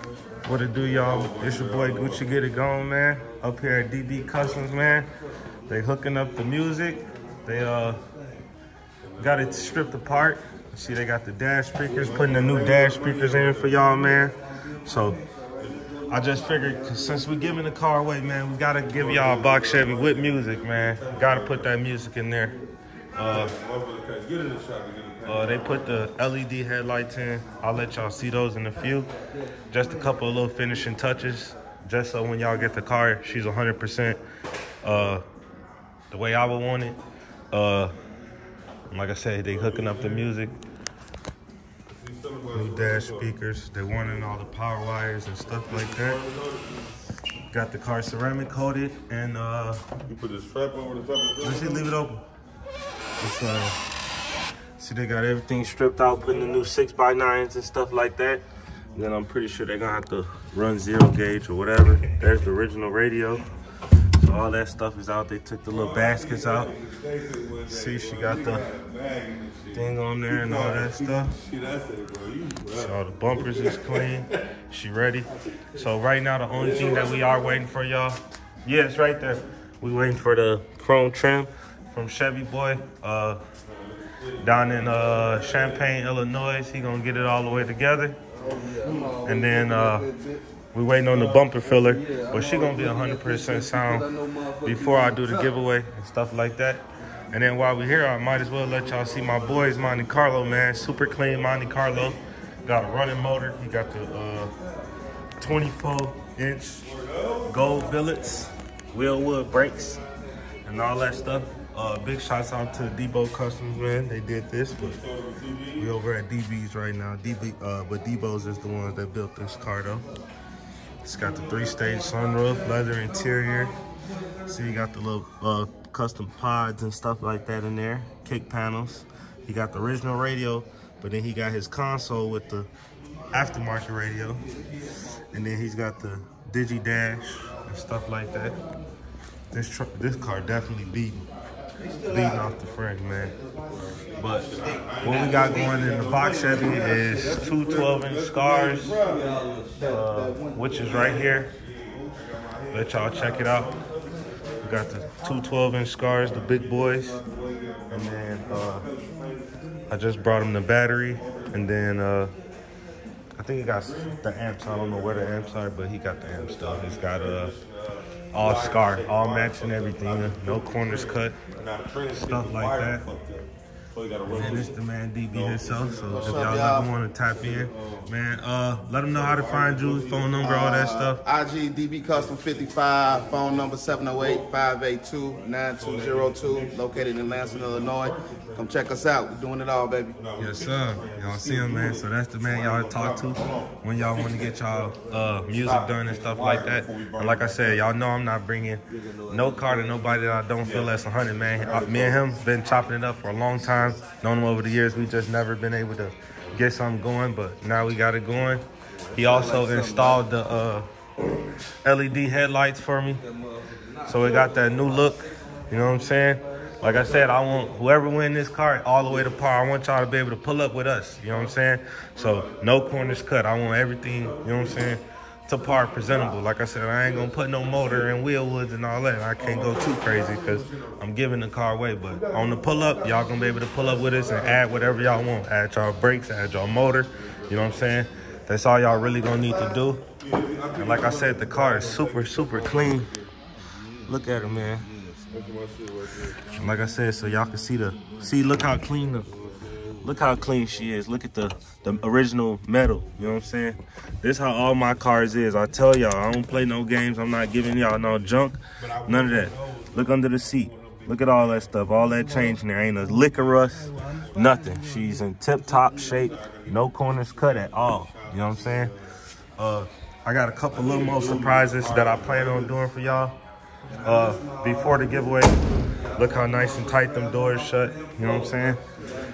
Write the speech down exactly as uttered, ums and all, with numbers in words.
What it do, y'all? It's your boy Gucci Get It Going, man. Up here at D B Customs, man. They hooking up the music. They uh got it stripped apart. See, they got the dash speakers, putting the new dash speakers in for y'all, man. So I just figured, since we giving the car away, man, we gotta give y'all a box Chevy with music, man. Gotta put that music in there. Uh, uh, they put the L E D headlights in. I'll let y'all see those in a few. Just a couple of little finishing touches, just so when y'all get the car, she's one hundred percent uh, the way I would want it. Uh, like I said, they hooking up the music. New dash speakers. They wanting all the power wires and stuff like that. Got the car ceramic coated and uh. You put the strap over the top of the Let's see, leave it open. It's, uh, see, they got everything stripped out, putting the new six by nines and stuff like that. And then I'm pretty sure they're gonna have to run zero gauge or whatever. There's the original radio. So all that stuff is out. They took the little baskets out. See, she got the thing on there and all that stuff. So all the bumpers is clean. She ready. So right now, the only thing that we are waiting for, y'all. Yeah, it's right there. We waiting for the chrome trim from Chevy Boy. Uh, down in uh, Champaign, Illinois. He gonna get it all the way together. And then uh, we waiting on the bumper filler, but she gonna be one hundred percent sound before I do the giveaway and stuff like that. And then while we're here, I might as well let y'all see my boy's Monte Carlo, man. Super clean Monte Carlo. Got a running motor. He got the uh, twenty-four inch gold billets, wheel wood brakes, and all that stuff. Uh, big shouts out to Debo Customs, man. They did this, but we over at D B's right now. D B, uh, but Debo's is the ones that built this car, though. It's got the three-stage sunroof, leather interior. See, you got the little uh, custom pods and stuff like that in there. Kick panels. He got the original radio, but then he got his console with the aftermarket radio. And then he's got the Digi Dash and stuff like that. This tr this car definitely beating. Beating off the front, man. But what we got going in the box Chevy is two twelve inch scars, uh, which is right here. Let y'all check it out. We got the two twelve inch scars, the big boys. And then uh, I just brought him the battery. And then uh, I think he got the amps. I don't know where the amps are, but he got the amps though. He's got a. Uh, all scar, all matching everything, no corners cut, stuff like that. And it's the man D B himself, so if y'all ever want to tap in, man, uh, let them know how to find you, phone number, all that stuff. I G D B Custom fifty-five, phone number seven oh eight, five eight two, nine two zero two, located in Lansing, Illinois. Come check us out. We're doing it all, baby. Yes, sir. Y'all see him, man. So that's the man y'all talk to when y'all want to get y'all uh, music done and stuff like that. And like I said, y'all know I'm not bringing no car to nobody that I don't feel that's one hundred, man. Uh, me and him been chopping it up for a long time. Known him over the years. We just never been able to get something going, but now we got it going. He also installed the uh, L E D headlights for me. So it got that new look. You know what I'm saying? Like I said, I want whoever win this car all the way to par, I want y'all to be able to pull up with us. You know what I'm saying? So no corners cut. I want everything, you know what I'm saying, to par presentable. Like I said, I ain't going to put no motor and wheel woods and all that. I can't go too crazy because I'm giving the car away. But on the pull up, y'all going to be able to pull up with us and add whatever y'all want. Add y'all brakes, add y'all motor. You know what I'm saying? That's all y'all really going to need to do. And like I said, the car is super, super clean. Look at it, man. Like I said, so y'all can see the, see, look how clean the, look how clean she is. Look at the, the original metal, you know what I'm saying? This how all my cars is. I tell y'all, I don't play no games. I'm not giving y'all no junk, none of that. Look under the seat. Look at all that stuff, all that change in there. Ain't a lick of rust, nothing. She's in tip-top shape, no corners cut at all, you know what I'm saying? Uh, I got a couple little more surprises that I plan on doing for y'all. Uh, before the giveaway, look how nice and tight them doors shut, you know what I'm saying?